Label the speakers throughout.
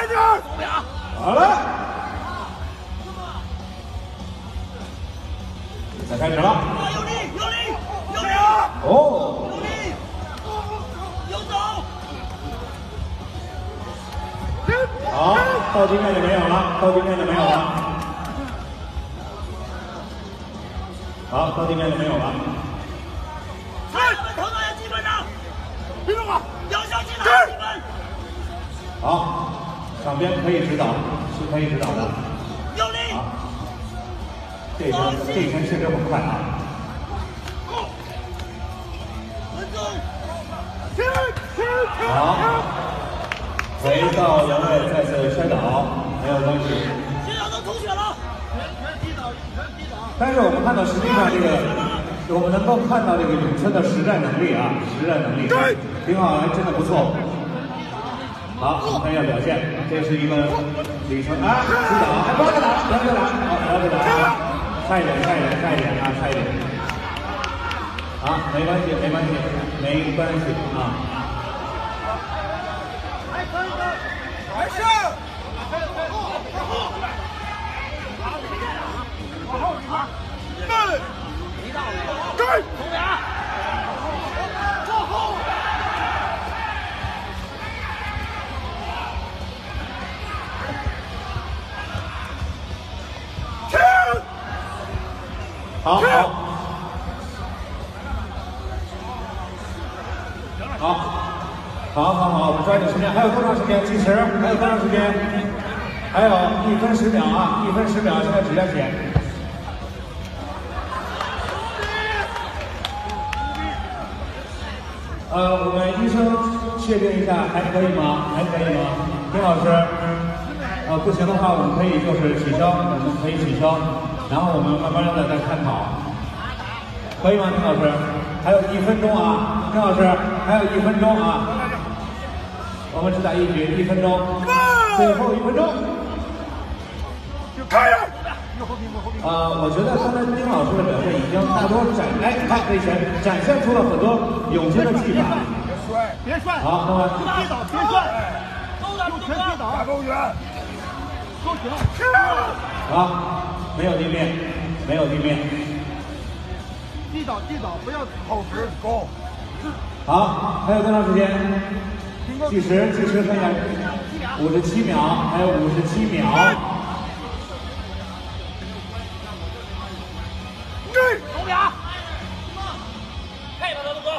Speaker 1: 点！
Speaker 2: 好了，比赛开始了。
Speaker 1: 有力，有力，有力！
Speaker 2: 哦，
Speaker 1: 有力，有走。
Speaker 2: 好，到地面就没有了，到地面就没有了。好，到地面就没有了。
Speaker 1: 3分头脑要基本上，别动了，要相信他基本。
Speaker 2: 好，场边可以指导，是可以指导的。
Speaker 1: 有力。
Speaker 2: 好，这一圈确实很快啊。好，回到杨伟再次摔倒，没有关系。
Speaker 1: 现在都吐血了。
Speaker 2: 但是我们看到，实际上这个，我们能够看到这个咏春的实战能力啊，实战能力，挺好，还真的不错。好，我们看一下表现，这是一个李成啊，击倒，不要再打，不要再打，好，不要再打，差一点，差一点，差一点啊，差一点。好，没关系，没关系，没关系啊。
Speaker 1: 没事。往后打，对，对，从俩，往后。停！
Speaker 2: 好，好，好，我们抓紧时间，还有多长时间？计时，还有多长时间？还有1分10秒啊，1分10秒，现在指甲剪。我们医生确定一下，还可以吗？还可以吗？丁老师，不行的话，我们可以就是取消，我们可以取消，然后我们慢慢的再探讨，可以吗？丁老师，还有1分钟啊，丁老师，还有1分钟啊，我们只打1局，1分钟，最后1分钟，
Speaker 1: 开呀！
Speaker 2: 我觉得刚才丁老师的表现已经大多看这前展现出了很多咏春的技法。
Speaker 1: 别摔！
Speaker 2: 好，那么
Speaker 1: 跌倒，别摔！右拳跌倒，打勾拳，勾拳。
Speaker 2: 好，没有地面，没有地面。
Speaker 1: 地倒，不要口实勾。
Speaker 2: 好，还有多长时间？计时看一下，57秒，还有57秒。
Speaker 1: 手表，配合他，东哥，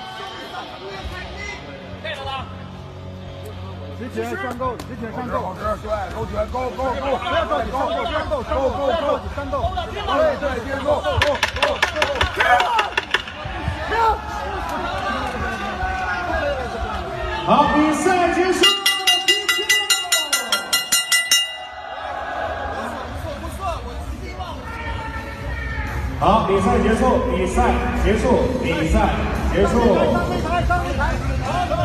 Speaker 1: 配合他。直拳上勾，直拳上勾，对，勾拳，勾，不要着急，上勾，上勾，对，接着勾，停！
Speaker 2: 好，比赛结束。好，比赛结束，比赛结束。